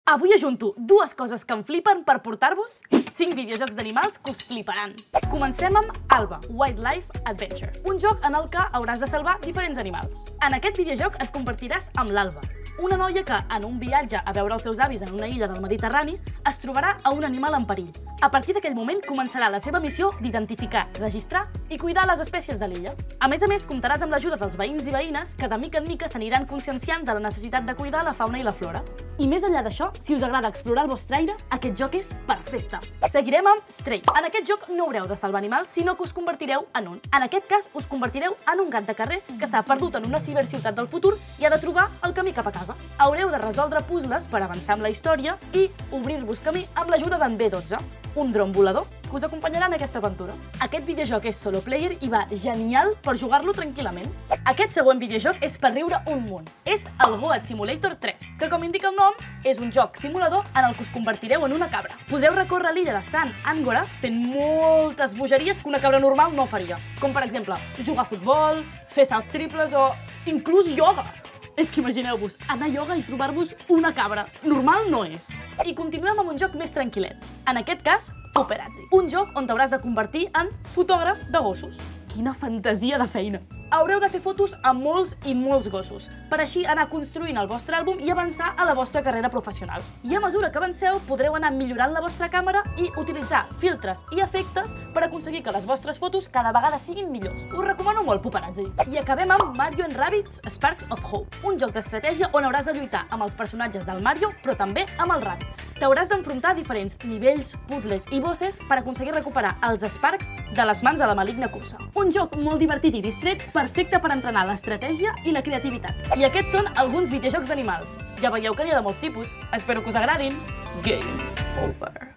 Avui ajunto dues coses que em flipen per portar-vos 5 videojocs d'animals que us fliparan. Comencem amb Alba, Wildlife Adventure, un joc en el que hauràs de salvar diferents animals. En aquest videojoc et convertiràs en l'Alba, una noia que, en un viatge a veure els seus avis en una illa del Mediterrani, es trobarà a un animal en perill. A partir d'aquell moment començarà la seva missió d'identificar, registrar i cuidar les espècies de l'illa. A més, comptaràs amb l'ajuda dels veïns i veïnes que de mica en mica s'aniran conscienciant de la necessitat de cuidar la fauna i la flora. I més enllà d'això, si us agrada explorar el vostre aire, aquest joc és perfecte. Seguirem amb Stray. En aquest joc no haureu de salvar animals, sinó que us convertireu en un. En aquest cas, us convertireu en un gat de carrer que s'ha perdut en una ciberciutat del futur i ha de trobar el camí cap a casa. Haureu de resoldre puzzles per avançar amb la història i obrir-vos camí amb l'ajuda d'en B12, un dron volador que us acompanyarà en aquesta aventura. Aquest videojoc és solo player i va genial per jugar-lo tranquil·lament. Aquest següent videojoc és per riure un munt. És el Goat Simulator 3, que com indica el nom, és un joc simulador en el que us convertireu en una cabra. Podreu recórrer l'illa de Sant Angora fent moltes bogeries que una cabra normal no faria, com per exemple jugar a futbol, fer salts triples o inclús ioga. És que imagineu-vos, anar a ioga i trobar-vos una cabra. Normal no és. I continuem amb un joc més tranquil·let. En aquest cas, Paparazzi. Un joc on t'hauràs de convertir en fotògraf de gossos. Quina fantasia de feina! Haureu de fer fotos a molts i molts gossos, per així anar construint el vostre àlbum i avançar a la vostra carrera professional. I a mesura que avanceu, podreu anar millorant la vostra càmera i utilitzar filtres i efectes per aconseguir que les vostres fotos cada vegada siguin millors. Us recomano molt Paparazzi. I acabem amb Mario & Rabbids Sparks of Hope, un joc d'estratègia on hauràs de lluitar amb els personatges del Mario, però també amb els Rabbids. T'hauràs d'enfrontar a diferents nivells, puzzles i bosses per aconseguir recuperar els Sparks de les mans de la maligna cursa. Un joc molt divertit i distret, perfecte per entrenar l'estratègia i la creativitat. I aquests són alguns videojocs d'animals. Ja veieu que n'hi ha de molts tipus. Espero que us agradin. Game over.